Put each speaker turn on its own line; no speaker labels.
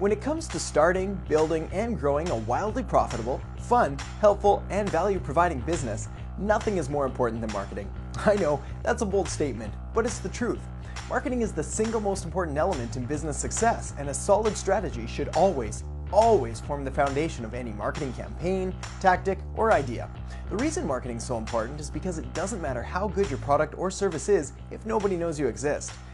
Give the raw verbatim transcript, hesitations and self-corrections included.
When it comes to starting, building, and growing a wildly profitable, fun, helpful, and value-providing business, nothing is more important than marketing. I know, that's a bold statement, but it's the truth. Marketing is the single most important element in business success, and a solid strategy should always, always form the foundation of any marketing campaign, tactic, or idea. The reason marketing is so important is because it doesn't matter how good your product or service is if nobody knows you exist.